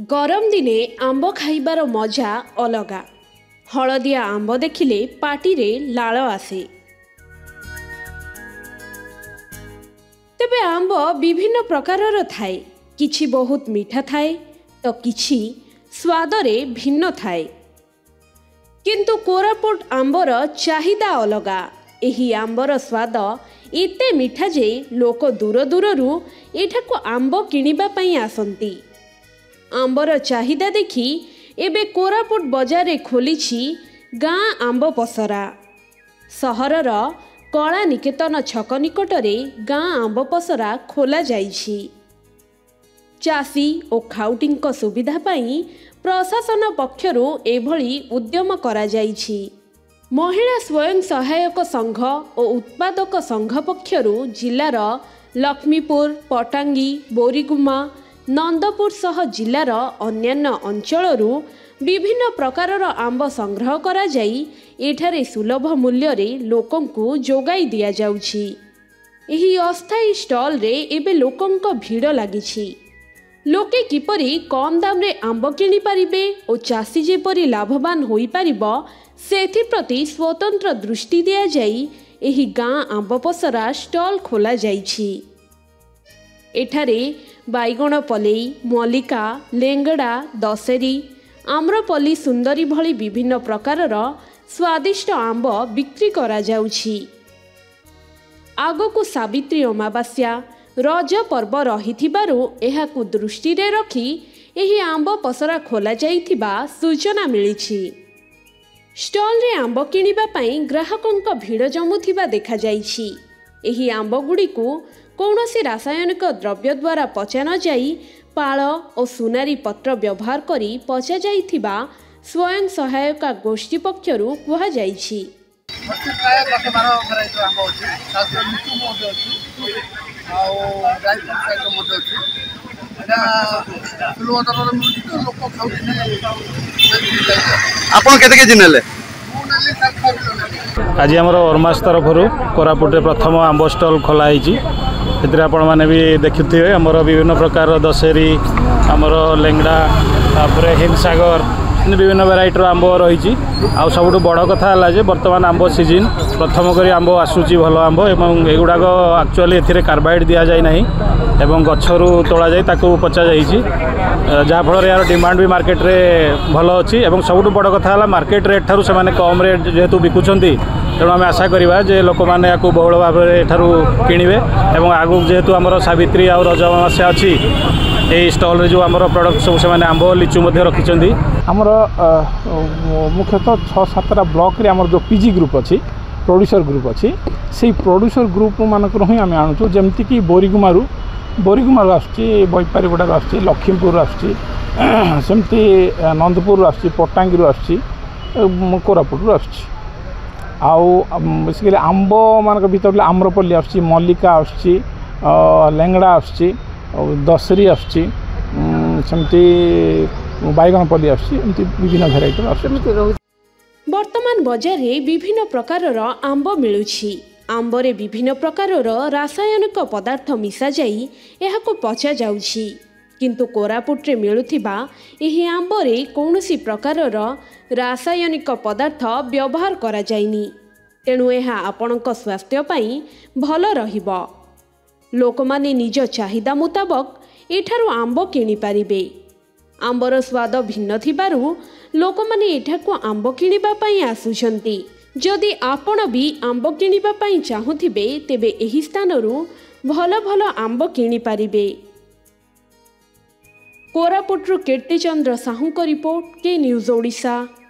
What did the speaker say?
गरम दिने आंब खाइबार मजा अलगा। हलदिया आंब देखिले पाटिरे लाल आसे। तेबे आंब विभिन्न प्रकारर थाए, किछि बहुत मीठा थाए तो किछि स्वादरे भिन्न थाए। किंतु कोरापुट आंबर चाहिदा अलगा। एही आंबर स्वाद एते मीठा जे लोक दूर दूररू एठाको आंब किनिबा पई आसंती। आंबर चाहिदा देखि एबे कोरापुट बजारे खोलिछि गाँ आंब पसरा। सहरर कला निकेतन छक निकटरे गाँ आंब पसरा खोला जाइछि। चाषी और खाउटींक सुविधा पाई प्रशासन पक्षरु एभली उद्यम करा जाइछि। महिला स्वयं सहायक संघ और उत्पादक संघ पक्षरु जिलार लक्ष्मीपुर, पटांगी, बोरीगुमा, नंदपुर सह जिलार अन्यान्य अंचलरू विभिन्न प्रकारर आंब संग्रह करा जाई एठारे सुलभ मूल्य रे लोकंकु जोगाई दिया जाउछि। एही अस्थायी स्टॉल रे एबे लोकंक भीड़ लागिछि। लोके किपरि कम दाम रे आंब किनि पारिबे और चाषी जेपरि लाभवान होई पारिबो सेथि प्रति स्वतंत्र दृष्टि दिया जाई एही गाँ आंब पसरा स्टॉल खोला जाइछि। एठारे बाइगण पलेई, मल्लिका, लेंगड़ा, दशेरी, आम्रपल्ली, सुंदरी भली विभिन्न प्रकारर स्वादिष्ट आंब बिक्री करा जाउछि। आगकु सावित्री अमावास्या रज पर्व रहिथिबारु एहाकु दृष्टि रे रखी एही आंब पसरा खोला जाइथिबा सूचना मिलिछि। स्टॉल रे आंब किनिबा पई ग्राहकंक भीड़ जमुथिबा देखा जाइछि। एही आंब गुड़िकु कौनसी रासायनिक द्रव्य द्वारा पचा न जाई पाळ और सुनारी पत्र व्यवहार करी पचा जाइथिबा स्वयं सहायक गोष्ठी पक्षरु कुहा जाइछि। आपण केते के जिनेले आज आमर ओरमास तरफ कोरापुटे प्रथम आंब स्टॉल खोला होती। आपण मैंने भी देखुए आमर विभिन्न प्रकार दशेरी, आमर लेंगड़ा, हिमसागर विभिन्न भेराइटर आंब रही। आ सब बड़ कथा है बर्तमान आंब सीजन प्रथम करी आंब आसूची भल आंब एवं एगुड़ाक एक्चुअली ए कार्बाइड दि जाए ना एवं गचरू तोड़ा जाए ताकू पचा जाइए जहाँफल यार डिमांड भी मार्केट रे भल अच्छी। सब बड़ कथा है मार्केट रेट ठारू से कम रेट जेहेतु बिकुंट तेणु आम आशा करवा जे लोक मैंने या बहुल भाव में किणवे और आगू जेहेतु आमर सावित्री आ रज अमावास्या अच्छी ये स्टल रे जो आमर प्रोडक्ट सब से आंब लिचु रखिंट। आमर मुख्यतः 6-7टा ब्लॉक रे आमर जो पीजी ग्रुप अच्छी प्रोड्यूसर ग्रुप अच्छी से प्रोड्यूसर ग्रुप मानक ही आम आणुचु जमती कि बोरीगुमारू आसुची, बैपारीगुड़ा आसुची, लक्ष्मीपुर आसुची, सेमती नंदपुर आसुची, पटांगी आसुची, कोरापुट आसुची। आउ बेसिकली आंब मानक भीतर आम्रपल्ली आसुची, मल्लिका आसुची, लेंगड़ा आसुची, दशेरी आसुची, सेमती बाइगणपल्ली आसुची, एमती विभिन्न भेराइटी आसुची। वर्तमान बजार रे विभिन्न प्रकारर आंब मिलुछि। आंबरे विभिन्न प्रकारर रासायनिक पदार्थ मिसा जाई एहाको पचा जाउछि। किंतु कोरापुट रे मिलुथिबा एही आंबरे कौनसी प्रकारर रासायनिक पदार्थ व्यवहार करा जाइनी। तेणु एहा आपणक स्वास्थ्य पई भल रहिबो। लोकमाने निज चाहिदा मुताबक एठारु आंब किनि पारिबे। आंबर स्वाद भिन्न थिबारु लोकमाने एठाको आंब किनिबा पई आसुछंती। जदि आपण भी आंब किनिबा पई चाहुथिबे तेबे एही स्थानरू भल भल आंब किनि पारिबे। कोरापुटरू कीर्तिचंद्र साहूଙ୍କ रिपोर्ट के न्यूज ओडिशा।